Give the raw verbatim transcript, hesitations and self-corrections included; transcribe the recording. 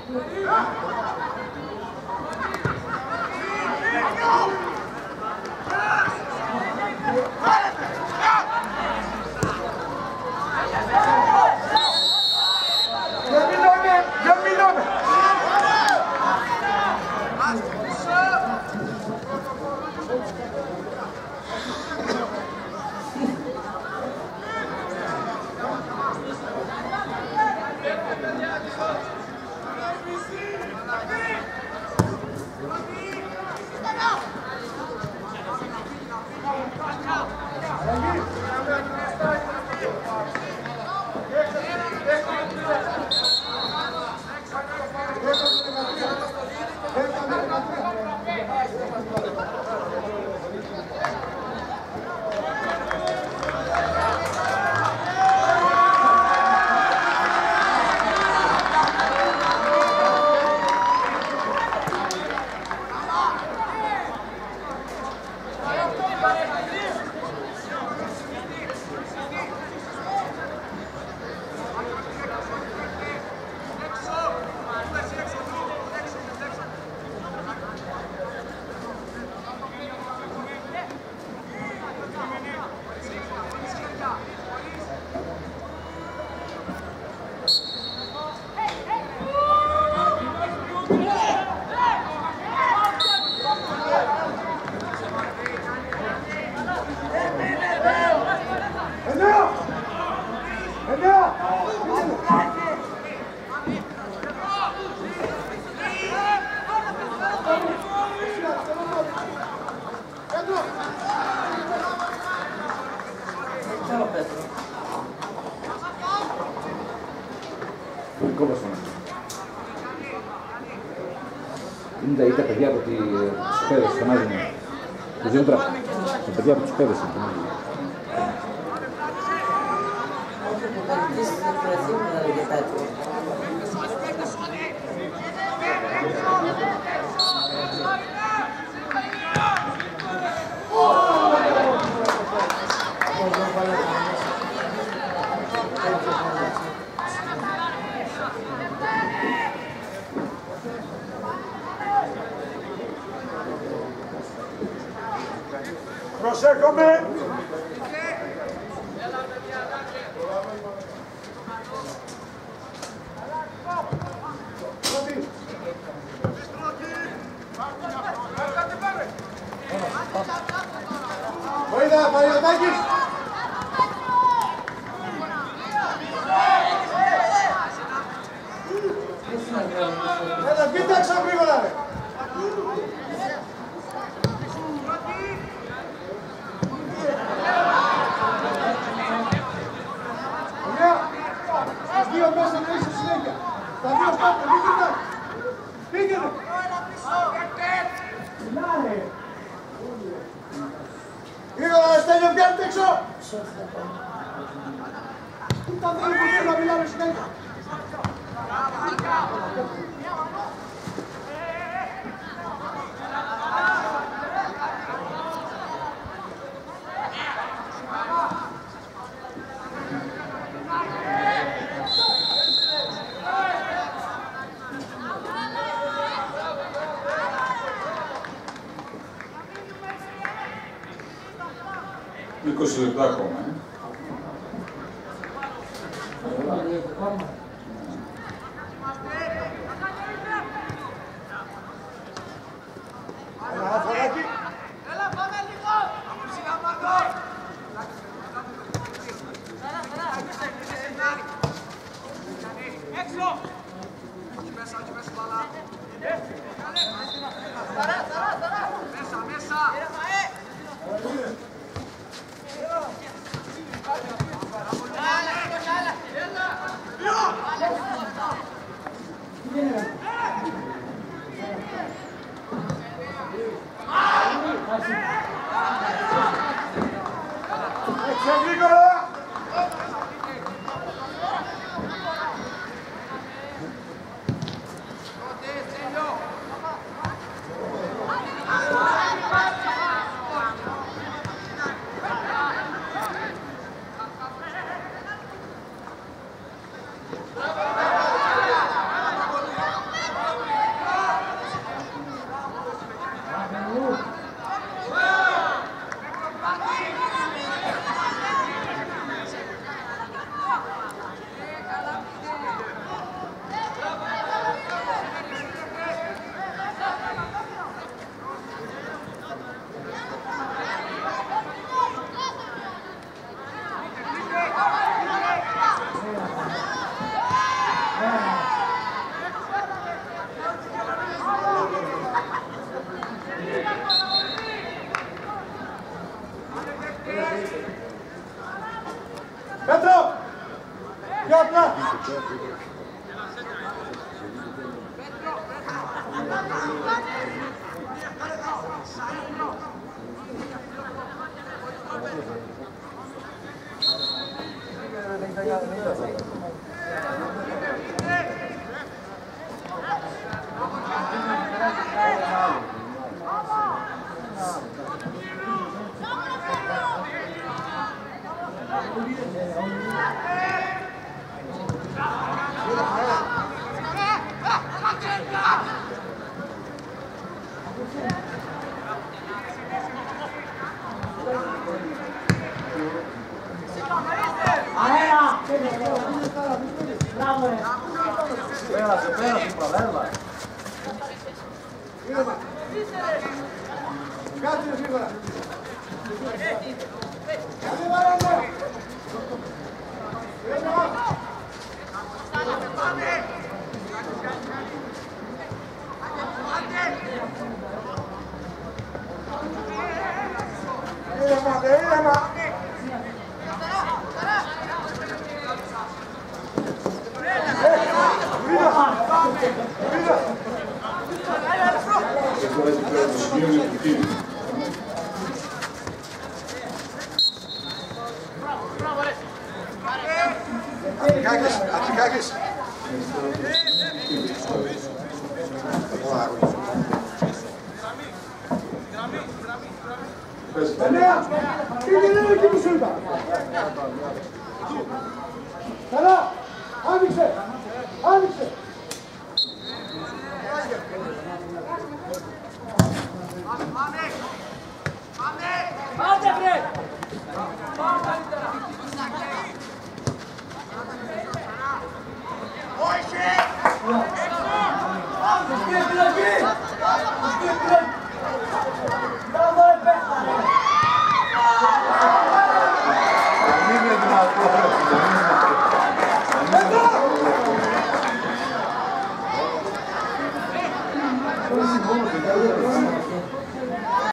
Είναι τα παιδιά από τις πέδες, φωνάζουν. Τους δίνουν τράπη. Τα παιδιά από τις πέδες, φωνάζουν. Προσέχομαι! Βοήθα, Παναγιωτάκης! Έλα, κοίταξα γρήγορα, ρε! Δύο μέσα να είσαι συνέχεια. Τα δύο στόπια, μην κοιτάς. Πήγαινε. Γρήγορα, Στέλιο, πιάνετε έξω. Ήταν δεν μπορούν να μιλάμε συνέχεια. είκοσι λεπτά ακόμα, ε. Έλα, πάμε λίγο! Σιγά μάτω! Έξω! Όχι μέσα, όχι μέσα, μπαλά. Μέσα, μέσα! Πέρασε, πέρασε, παρέλα. Κάτσε σίγουρα. Καλή βαρέλα. Ήρεμα, ήρεμα. Ατσικάκης, Ατσικάκης. Εννέα, τι γίνεται εκεί που σου είπα. Καλά, άνοιξε, άνοιξε. Άντε βρε! Όχι! Αυτή επιλογή! Αυτή επιλογή! Μπράβο ρε πέστανε! Εδώ!